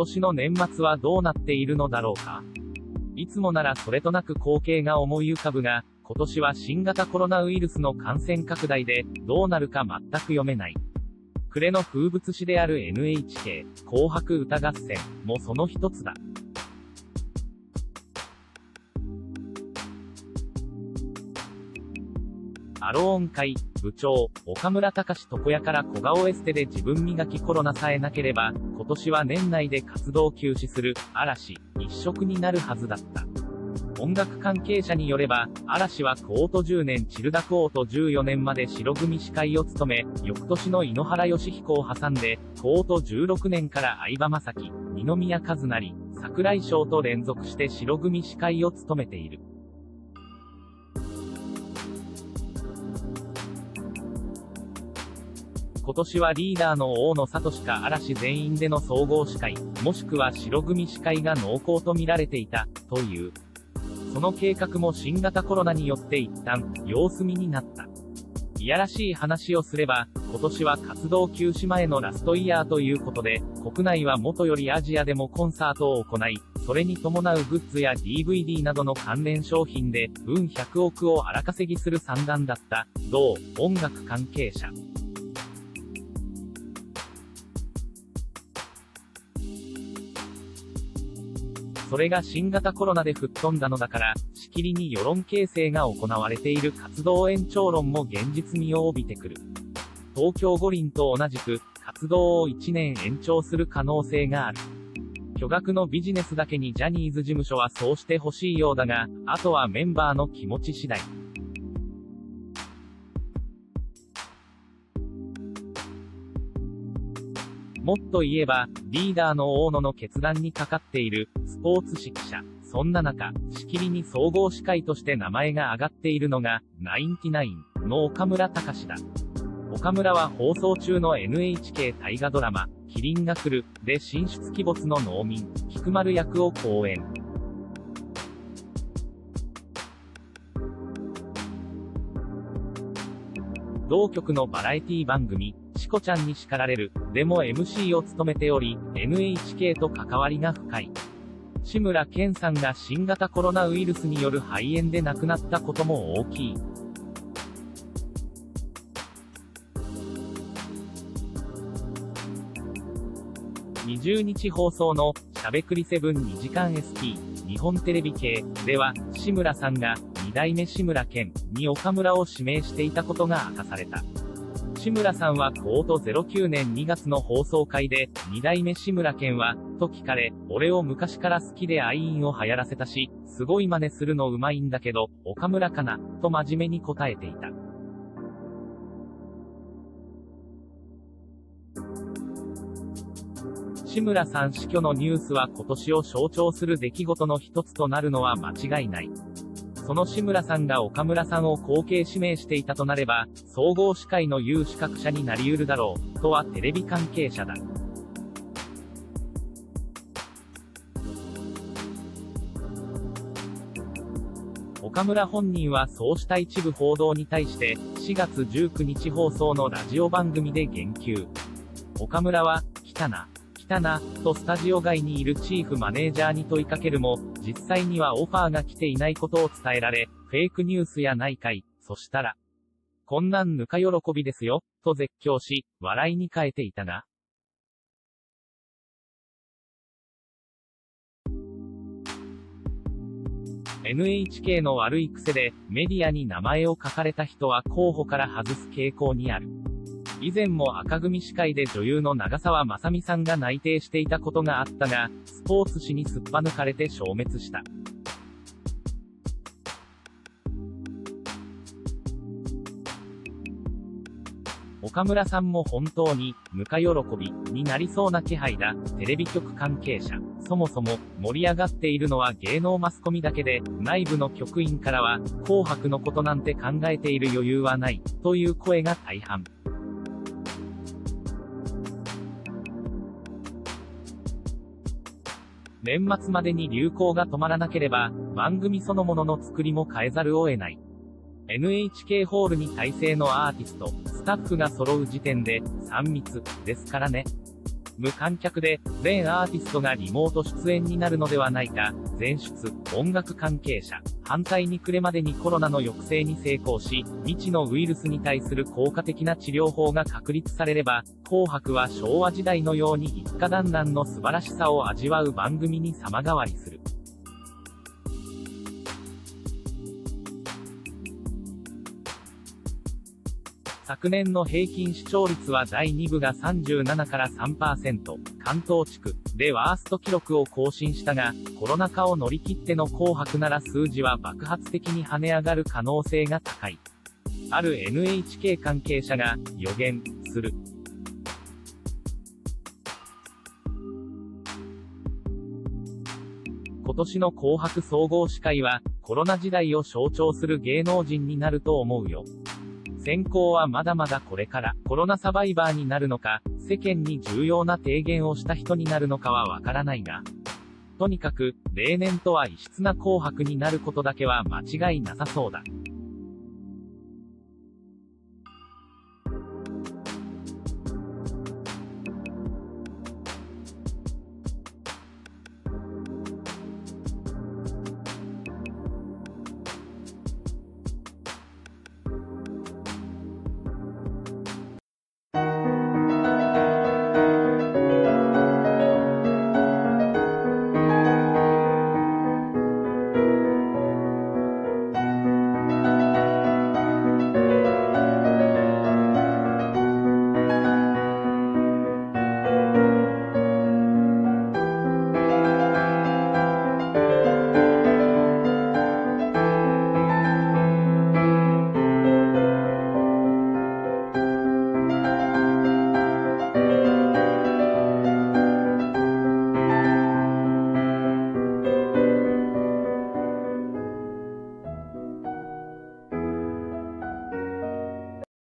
年の年末はどうなっているのだろうか。いつもならそれとなく光景が思い浮かぶが、今年は新型コロナウイルスの感染拡大で、どうなるか全く読めない。暮れの風物詩である NHK、紅白歌合戦、もその一つだ。アローン会、部長、岡村隆史床屋から小顔エステで自分磨きコロナさえなければ、今年は年内で活動休止する、嵐、一色になるはずだった。音楽関係者によれば、嵐はコート10年チルダコート14年まで白組司会を務め、翌年の井ノ原快彦を挟んで、コート16年から相葉雅紀、二宮和也、櫻井翔と連続して白組司会を務めている。今年はリーダーの大野智か嵐全員での総合司会、もしくは白組司会が濃厚と見られていた、という。その計画も新型コロナによって一旦、様子見になった。いやらしい話をすれば、今年は活動休止前のラストイヤーということで、国内はもとよりアジアでもコンサートを行い、それに伴うグッズや DVD などの関連商品で、分100億を荒稼ぎする算段だった、同音楽関係者。それが新型コロナで吹っ飛んだのだから、しきりに世論形成が行われている活動延長論も現実味を帯びてくる。東京五輪と同じく、活動を1年延長する可能性がある。巨額のビジネスだけにジャニーズ事務所はそうしてほしいようだが、あとはメンバーの気持ち次第。もっと言えば、リーダーの大野の決断にかかっている、スポーツ紙記者。そんな中、しきりに総合司会として名前が挙がっているのが、ナインティナインの岡村隆史だ。岡村は放送中の NHK 大河ドラマ、麒麟が来る、で神出鬼没の農民、菊丸役を好演。同局のバラエティ番組、チコちゃんに叱られる、でも MC を務めており、NHK と関わりが深い。志村けんさんが新型コロナウイルスによる肺炎で亡くなったことも大きい。20日放送の、しゃべくり7 2時間 ST、日本テレビ系では、志村さんが、2代目志村けんに岡村を指名していたことが明かされた。志村さんはコート09年2月の放送回で、2代目志村けんは、と聞かれ、俺を昔から好きでアイーンを流行らせたし、すごい真似するのうまいんだけど、岡村かな、と真面目に答えていた。志村さん死去のニュースは今年を象徴する出来事の一つとなるのは間違いない。その志村さんが岡村さんを後継指名していたとなれば、総合司会の有資格者になり得るだろう、とはテレビ関係者だ。岡村本人はそうした一部報道に対して、4月19日放送のラジオ番組で言及。岡村は、来たな、とスタジオ外にいるチーフマネージャーに問いかけるも、実際にはオファーが来ていないことを伝えられ、フェイクニュースやないかい、そしたら、こんなんぬか喜びですよ、と絶叫し、笑いに変えていたが。NHK の悪い癖で、メディアに名前を書かれた人は候補から外す傾向にある。以前も赤組司会で女優の長澤まさみさんが内定していたことがあったが、スポーツ紙にすっぱ抜かれて消滅した。岡村さんも本当に、ぬか喜び、になりそうな気配だ。テレビ局関係者。そもそも、盛り上がっているのは芸能マスコミだけで、内部の局員からは、紅白のことなんて考えている余裕はない、という声が大半。年末までに流行が止まらなければ、番組そのものの作りも変えざるを得ない。NHK ホールに体制のアーティスト、スタッフが揃う時点で、3密、ですからね。 無観客で、全アーティストがリモート出演になるのではないか、前出、音楽関係者、反対に暮れまでにコロナの抑制に成功し、未知のウイルスに対する効果的な治療法が確立されれば、紅白は昭和時代のように一家団らんの素晴らしさを味わう番組に様変わりする。昨年の平均視聴率は第2部が37から 3%、関東地区でワースト記録を更新したが、コロナ禍を乗り切っての紅白なら数字は爆発的に跳ね上がる可能性が高い。ある NHK 関係者が予言する。今年の紅白総合司会は、コロナ時代を象徴する芸能人になると思うよ。選考はまだまだこれから、コロナサバイバーになるのか、世間に重要な提言をした人になるのかはわからないが、とにかく、例年とは異質な紅白になることだけは間違いなさそうだ。